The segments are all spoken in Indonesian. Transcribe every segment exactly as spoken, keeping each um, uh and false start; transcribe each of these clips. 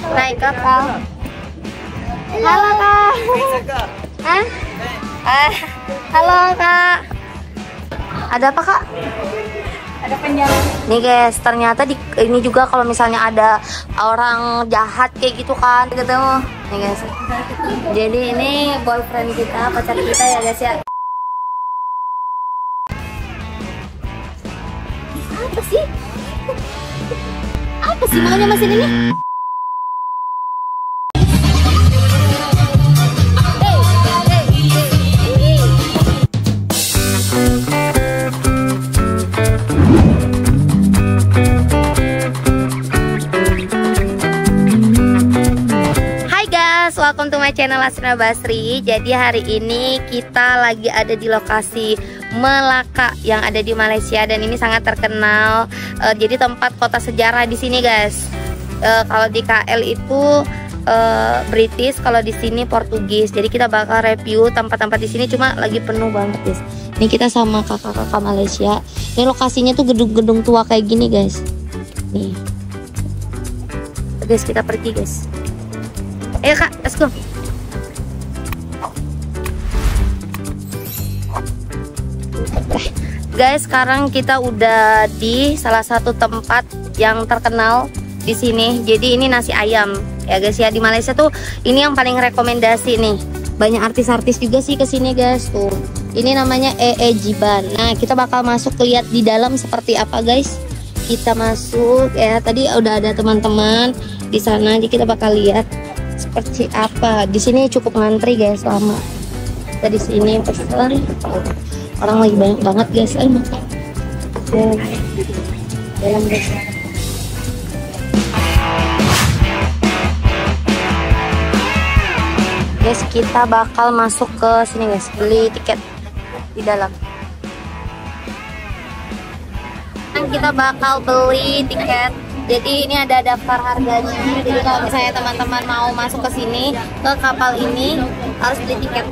naik kapal. Halo kak. Hah? Eh, halo kak. Ada apa kak? Ada penjalan. Nih guys, ternyata di ini juga kalau misalnya ada orang jahat kayak gitu kan ketemu. Nih guys. Jadi ini boyfriend kita, pacar kita ya guys ya. Apa sih? Apa sih maunya mesin ini? Welcome to my channel Asrina Basri. Jadi hari ini kita lagi ada di lokasi Melaka yang ada di Malaysia dan ini sangat terkenal. Uh, jadi tempat kota sejarah di sini guys. Uh, kalau di K L itu uh, British, kalau di sini Portugis. Jadi kita bakal review tempat-tempat di sini, cuma lagi penuh banget guys. Ini kita sama kakak-kakak Malaysia. Ini lokasinya tuh gedung-gedung tua kayak gini guys. Nih, guys kita pergi guys. Ayo kak, let's go. Guys, sekarang kita udah di salah satu tempat yang terkenal di sini. Jadi ini nasi ayam ya guys ya, di Malaysia tuh ini yang paling rekomendasi nih. Banyak artis-artis juga sih kesini guys tuh. Ini namanya E E Jiban. Nah kita bakal masuk lihat di dalam seperti apa guys. Kita masuk ya. Tadi udah ada teman-teman di sana, jadi kita bakal lihat seperti apa. Di sini cukup ngantri guys, lama. Kita di sini pesen. Orang lagi banyak banget guys. Ayo makan. Dalam guys. Guys, kita bakal masuk ke sini guys, beli tiket di dalam. Kita bakal beli tiket. Jadi ini ada daftar harganya. Jadi kalau misalnya teman-teman mau masuk ke sini, ke kapal ini, harus beli tiket.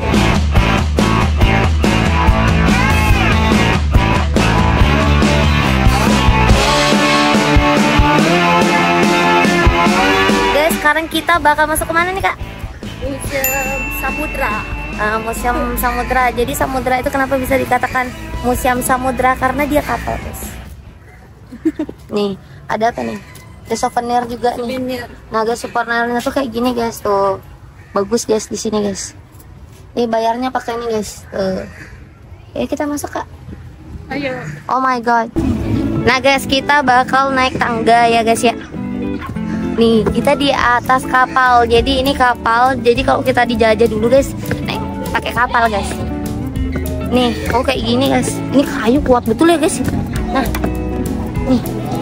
Guys, sekarang kita bakal masuk kemana nih kak? Museum Samudra. Uh, Museum Samudra. Jadi Samudra itu kenapa bisa dikatakan Museum Samudra? Karena dia kapal guys. Nih, ada apa nih? Ada souvenir juga nih. Nah guys, souvenirnya tuh kayak gini guys tuh. Bagus guys di sini guys. Nih bayarnya pakai ini guys. Tuh. Ya kita masuk kak. Ayo. Oh my god. Nah guys, kita bakal naik tangga ya guys ya. Nih, kita di atas kapal. Jadi ini kapal. Jadi kalau kita dijajah dulu guys, naik pakai kapal guys. Nih, oh kayak gini guys. Ini kayu kuat betul ya guys. Nah, nih.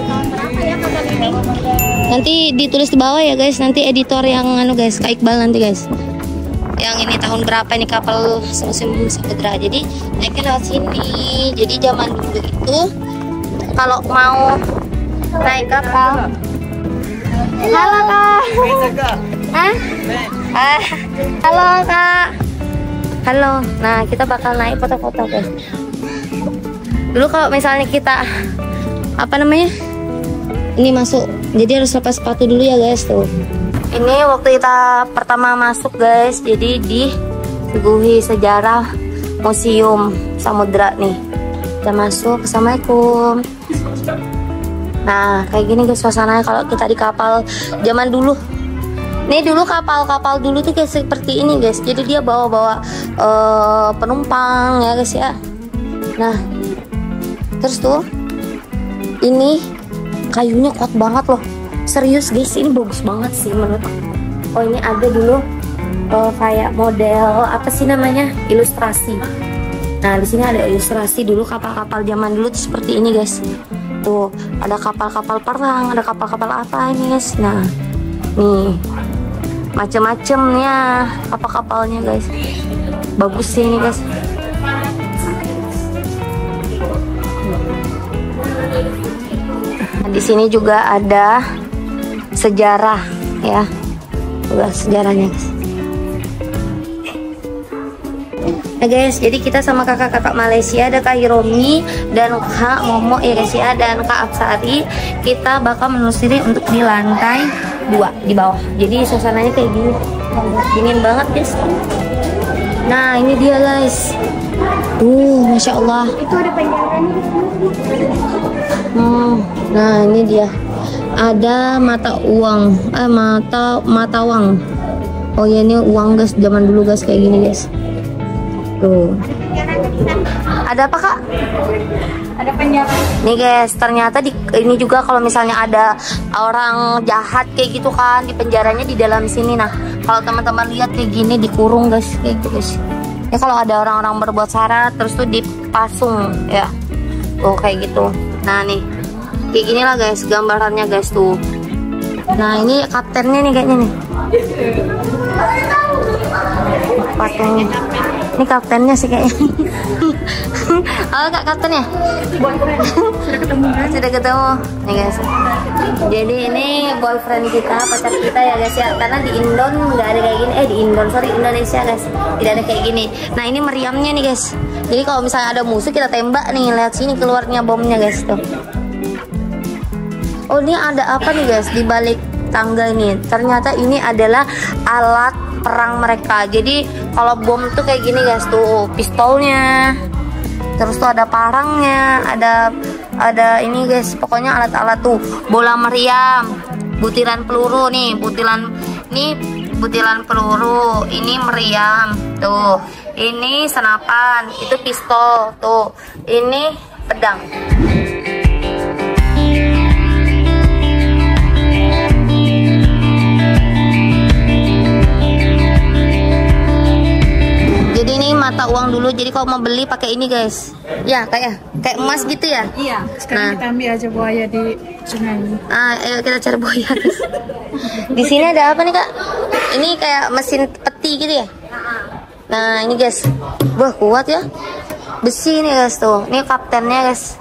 Nanti ditulis di bawah ya guys. Nanti editor yang anu guys, Kak Iqbal nanti guys. Yang ini tahun berapa ini kapal Museum Samudra. Jadi naiknya lewat sini. Jadi zaman dulu itu kalau mau naik kapal. Halo kak. Hah? Ah, halo kak. Halo. Nah kita bakal naik foto-foto guys. Dulu kalau misalnya kita apa namanya? Ini masuk, jadi harus lepas sepatu dulu ya guys tuh. Ini waktu kita pertama masuk guys, jadi disuguhi sejarah Museum Samudra nih. Kita masuk, assalamualaikum. Nah kayak gini guys suasananya kalau kita di kapal zaman dulu. Nih dulu kapal-kapal dulu tuh kayak seperti ini guys. Jadi dia bawa-bawa uh, penumpang ya guys ya. Nah terus tuh ini kayunya kuat banget loh, serius guys, ini bagus banget sih menurut aku. Oh ini ada dulu uh, kayak model apa sih namanya, ilustrasi. Nah di sini ada ilustrasi dulu kapal-kapal zaman dulu tuh seperti ini guys. Tuh ada kapal-kapal perang, ada kapal-kapal apa ini guys. Nah nih macem-macemnya kapal-kapalnya guys, bagus sih ini guys. Di sini juga ada sejarah ya, udah sejarahnya guys. Nah guys, jadi kita sama kakak-kakak Malaysia, ada Kak Hiromi dan Kak Momo ya guys ya, dan Kak Apsari. Kita bakal menelusuri untuk di lantai dua di bawah. Jadi suasananya kayak gini, dingin banget guys. Nah ini dia guys. Uh, masya Allah. Itu ada penjalan. Hmm, nah ini dia. Ada mata uang, eh mata mata uang. Oh ya ini uang guys, zaman dulu guys kayak gini guys. Tuh. Ada apa kak? Ada penjalan. Nih guys, ternyata di ini juga kalau misalnya ada orang jahat kayak gitu kan, di penjaranya di dalam sini. Nah, kalau teman-teman lihat kayak gini dikurung guys, kayak gitu guys. Ya kalau ada orang-orang berbuat salah terus tuh dipasung ya. Tuh kayak gitu. Nah, nih. Kayak gini lah guys gambarannya guys tuh. Nah, ini kaptennya nih kayaknya nih. Patung. Ini kaptennya sih kayaknya. Halo kak, kaptennya? Boyfriend. Sudah ketemu kan? Sudah ketemu nih guys. Jadi ini boyfriend kita, pacar kita ya guys ya. Karena di Indon nggak ada kayak gini. Eh di Indon, sorry Indonesia guys, tidak ada kayak gini. Nah ini meriamnya nih guys. Jadi kalau misalnya ada musuh kita tembak nih, lihat sini keluarnya bomnya guys tuh. Oh ini ada apa nih guys di balik tangga ini? Ternyata ini adalah alat perang mereka. Jadi kalau bom tuh kayak gini guys tuh, pistolnya. Terus tuh ada parangnya, ada ada ini guys, pokoknya alat-alat tuh, bola meriam, butiran peluru nih, butiran nih butiran peluru, ini meriam tuh, ini senapan, itu pistol tuh, ini pedang. Jadi ini mata uang dulu. Jadi kalau mau beli pakai ini guys. Ya kayak kayak emas gitu ya. Iya. Sekarang Nah. kita ambil aja buaya di sungai. Ah, ayo kita cari buaya guys. Di sini ada apa nih kak? Ini kayak mesin peti gitu ya. Nah ini guys. Wah kuat ya. Besi nih guys tuh. Ini kaptennya guys.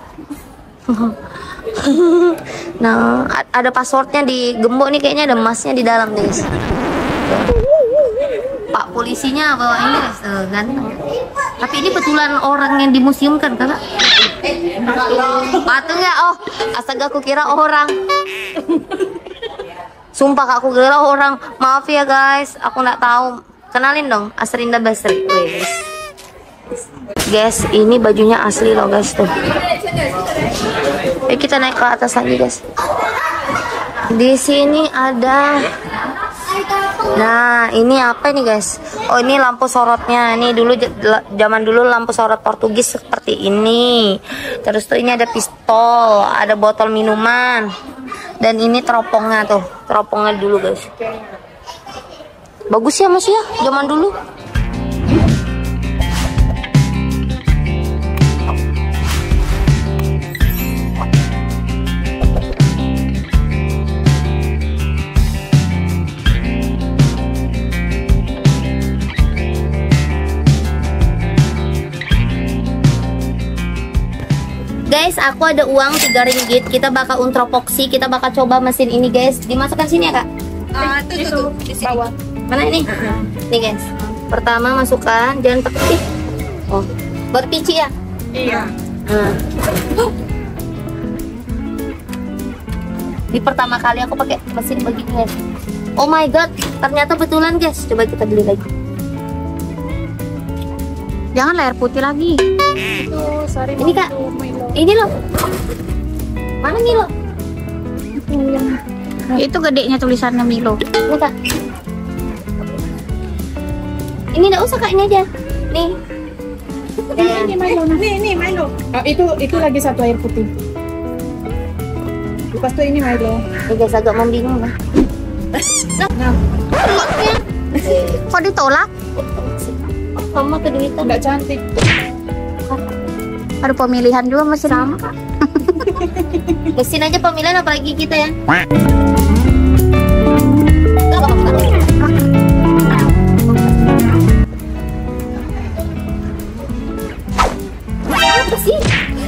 Nah ada passwordnya di gembok nih, kayaknya ada emasnya di dalam nih guys. Pak polisinya bawa ini guys, tuh, ganteng. Tapi ini betulan orang yang di museum kan kakak? Patung ya? Oh, astaga aku kira orang. Sumpah kak, aku kira orang. Maaf ya guys, aku nggak tahu. Kenalin dong, Asrinda Basri. Wih. Guys, ini bajunya asli loh guys tuh. Eh kita naik ke atas lagi guys. Di sini ada. Nah, ini apa nih guys? Oh, ini lampu sorotnya. Ini dulu zaman dulu lampu sorot Portugis seperti ini. Terus tuh ini ada pistol, ada botol minuman. Dan ini teropongnya tuh. Teropongnya dulu guys. Bagus ya Mas ya, zaman dulu. Guys, aku ada uang tiga ringgit. Kita bakal untropoksi, kita bakal coba mesin ini guys. Dimasukkan sini ya kak? Ah, itu itu di bawah. Mana ini? Nih guys. Pertama masukkan, jangan pakai. Oh, berpici ya? Iya. Nah. Di pertama kali aku pakai mesin begini guys. Oh my god, ternyata betulan guys. Coba kita beli lagi. Jangan air putih lagi. Itu sorry. Ini kak. Milo. Ini loh. Mana Milo? Itu gedenya tulisannya Milo. Ini kak. Ini enggak usah kak, ini aja. Nih. Ini, ini Milo. Nih, ini Milo. Oh, itu itu lagi satu air putih. Lepas itu ini Milo. Ini guys agak membingung kan. Nah, Kok ditolak? Sama keduitan. enggak cantik. Ada pemilihan juga mesin sama. Mesin aja pemilihan apalagi kita ya. Apa sih?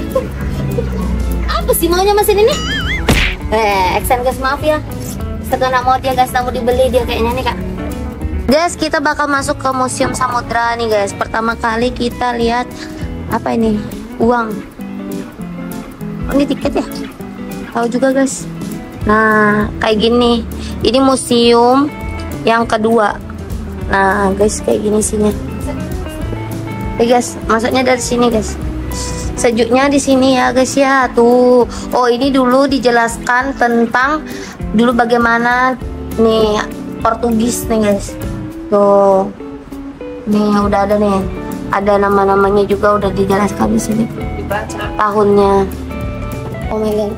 Apa sih maunya mesin ini? Eh, Exxon guys, maaf ya. Setengah mau dia guys, mau dibeli dia kayaknya nih kak. Guys, kita bakal masuk ke Museum Samudra nih guys. Pertama kali kita lihat apa ini? Uang. Oh, ini tiket ya? Tahu juga guys. Nah, kayak gini. Ini museum yang kedua. Nah, guys, kayak gini sini. Oke, guys, masuknya dari sini, guys. Sejuknya di sini ya, guys ya. Tuh. Oh, ini dulu dijelaskan tentang dulu bagaimana nih Portugis nih, guys. Tuh. Nih udah ada nih. Ada nama-namanya juga udah dijelaskan di sini. Tahunnya. Oh my god.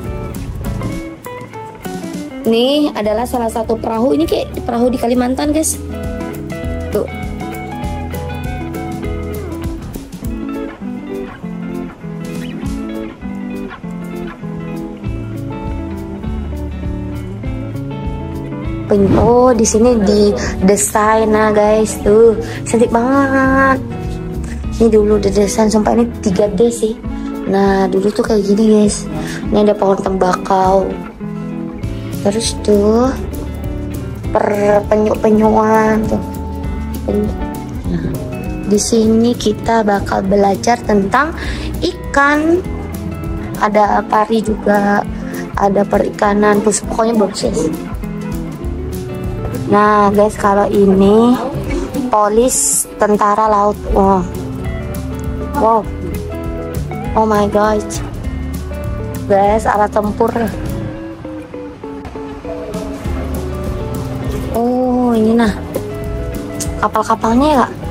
Ini adalah salah satu perahu. Ini kayak perahu di Kalimantan, guys. Tuh. Oh, di sini di desain, nah guys, tuh cantik banget. Ini dulu didesain, sumpah ini tiga D sih. Nah, dulu tuh kayak gini, guys. Ini ada pohon tembakau. Terus tuh per penyuk-penyuan tuh. Penyuk. Nah, di sini kita bakal belajar tentang ikan. Ada pari juga, ada perikanan, terus pokoknya bagus, guys. Nah, guys, kalau ini polis tentara laut. Wow. Wow. Oh my god. Guys, alat tempur. Oh, ini nah. Kapal-kapalnya ya, Kak?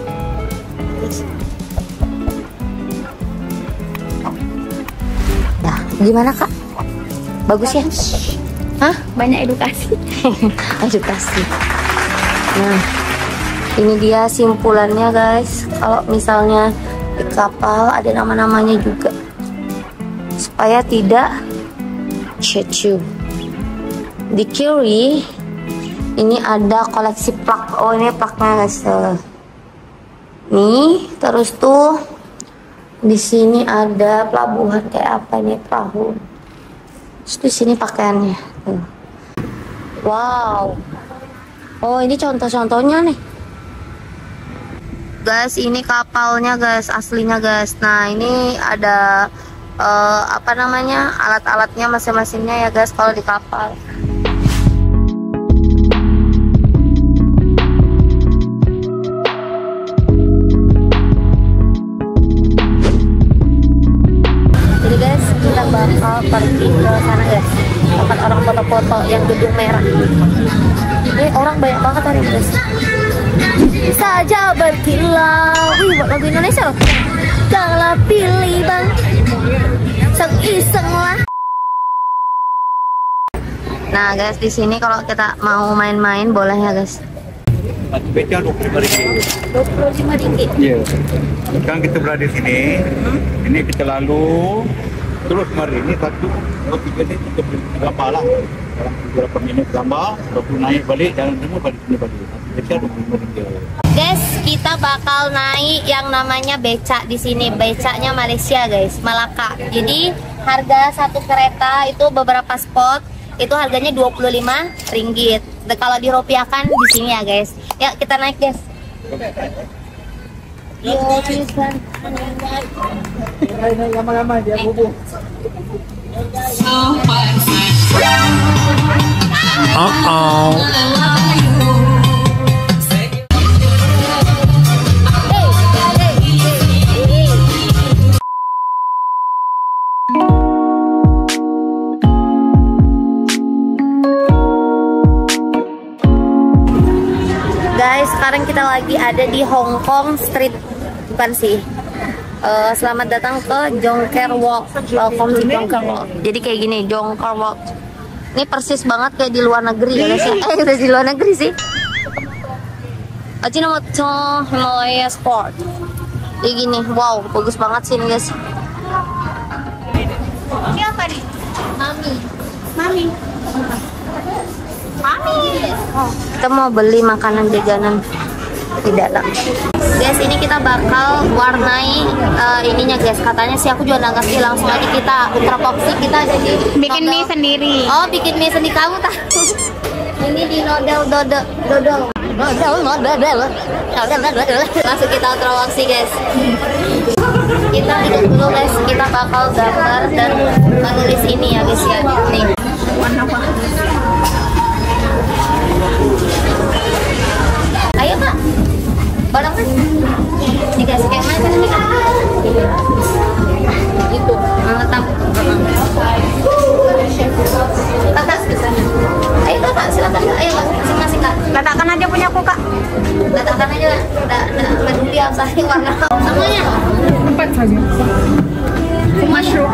Nah, gimana, Kak? Bagus ya? Hah? Banyak edukasi. Edukasi. Nah, ini dia simpulannya, guys. Kalau misalnya di kapal ada nama-namanya juga, supaya tidak cecu. Di kiri ini ada koleksi plak. Oh, ini plaknya, guys. Nih, terus tuh di sini ada pelabuhan kayak apa nih, perahu. Terus di sini pakaiannya. Tuh. Wow. Oh, ini contoh-contohnya nih. Guys, ini kapalnya, guys, aslinya, guys. Nah, ini ada uh, apa namanya, alat-alatnya masing-masingnya ya, guys, kalau di kapal. Jadi, guys, kita bakal pergi ke sana, guys. Tempat orang foto-foto yang gedung merah. Ini orang banyak banget hari ini, guys. Saja berkilau. Wih, buat lagu Indonesia loh. Janganlah pilih bang, iseng-iseng lah. Nah, guys, di sini kalau kita mau main-main boleh ya, guys. Beca dua puluh lima ringgit. dua puluh lima ringgit. Iya. Sekarang kita berada di sini. Hmm? Ini kita lalu terus mari ini satu, dua, tiga ini kita beri gambar lah. Dalam beberapa minit gambar, lalu naik balik dan semua balik sini balik. Beca dua puluh lima ringgit. Guys, kita bakal naik yang namanya becak di sini. Becaknya Malaysia, guys, Malaka. Jadi harga satu kereta itu beberapa spot itu harganya dua puluh lima ringgit. Kalau dirupiahkan di sini ya, guys. Ya, kita naik, guys. Yo, bisa. Lama-lama dia bubuk. Uh-oh. Guys, sekarang kita lagi ada di Hong Kong Street, bukan sih. Uh, selamat datang ke Jongker Walk. Welcome to Jongker Walk. Jadi kayak gini, Jongker Walk. Ini persis banget kayak di luar negeri ya, guys. Eh, udah di luar negeri sih. Ajinomoto Himalaya Sport. Kayak gini, wow, bagus banget sih ini, guys. Ini apa nih? Mami. Mami. Mami. Oh, kita mau beli makanan jajanan. Tidak lah, guys. Ini kita bakal warnai uh, ininya, guys. Katanya sih, aku juga nggak ngerti. Langsung aja kita ultra popsi, kita jadi Bikin mie sendiri. Oh, bikin mie sendiri, kamu tahu? Ini di nodel dodol dodol nodel nodel nodel. Masuk kita ultra popsi, guys. Kita hidup dulu, guys. Kita bakal gambar dan menulis ini ya, guys ya. Nih. Warna apa? Barang kan? Dikasih kayak mana nih kan? Itu, mantap. Kakak, ayo kakak, silakan kak. Ayo kak, masing-masing kak. Letakkan aja punya aku kak. Letakkan aja, nggak nggak peduli apa sih warna semuanya. Empat saja. Mushroom,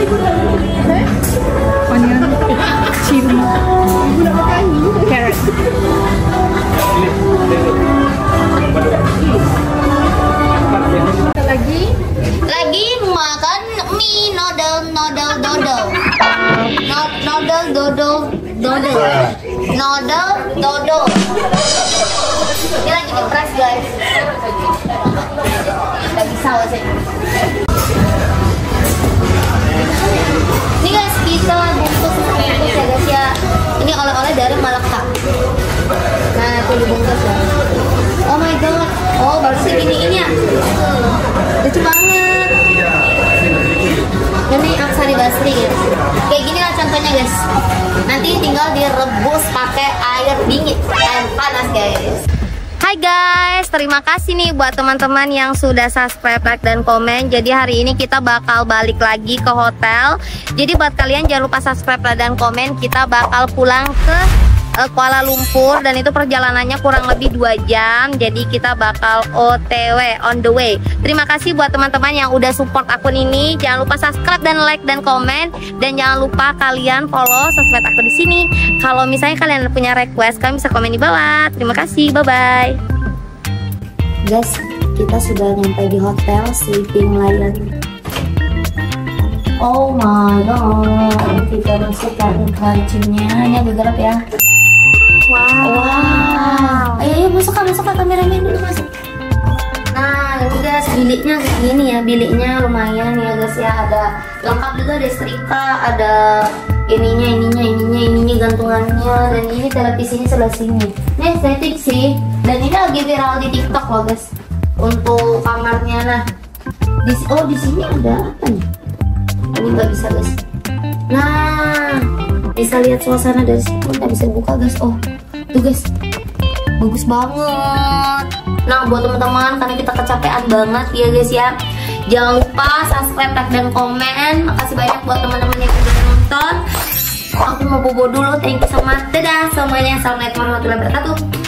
onion, chili, carrot. Lagi, Lagi makan mie noodle noodle dodol. No- Noodle dodol dodol. Noodle dodol. Ini lagi ngepres guys. Gak bisa sih. Ini guys kita bungkus bungkus ya guys ya. Ini oleh-oleh dari Malaka. Nah itu dibungkus ya. Oh my god. Oh baru segini ini ya. Lucu banget. Ini Aksari Basri ya. Kayak gini lah contohnya guys. Nanti tinggal direbus pakai air dingin, air panas guys. Hai guys, terima kasih nih buat teman-teman yang sudah subscribe, like, dan komen. Jadi hari ini kita bakal balik lagi ke hotel. Jadi buat kalian jangan lupa subscribe, like, dan komen. Kita bakal pulang ke uh, Kuala Lumpur. Dan itu perjalanannya kurang lebih dua jam. Jadi kita bakal O T W, on the way. Terima kasih buat teman-teman yang udah support akun ini. Jangan lupa subscribe dan like dan komen. Dan jangan lupa kalian follow sosmed aku di sini. Kalau misalnya kalian punya request, kalian bisa komen di bawah. Terima kasih, bye-bye. Guys, kita sudah nyampe di hotel Sleeping Lion. Oh my god, kita masuk ke kancingnya. Ini agak gelap ya. Wow. Wow. Ayo, ayo masuk kak, masuk kak, kameramen dulu masuk. Nah, ini guys, biliknya kayak gini ya. Biliknya lumayan ya guys ya. Ada lengkap juga, ada setrika, ada ininya, ininya, ininya, ininya gantungannya. Dan ini televisinya sebelah sini. Ini estetik sih. Dan ini lagi viral di TikTok loh guys. Untuk kamarnya. Nah, di, oh di sini ada apa nih? Ini nggak bisa guys. Nah, bisa lihat suasana dari sini. Nggak bisa buka guys. Oh, tuh guys, bagus banget. Nah, buat teman-teman, karena kita kecapean banget ya guys ya, jangan lupa subscribe, like, dan komen. Makasih banyak buat teman-teman yang udah nonton. Aku mau bobo dulu. Thank you so much. Dadah semuanya. Assalamualaikum warahmatullahi wabarakatuh.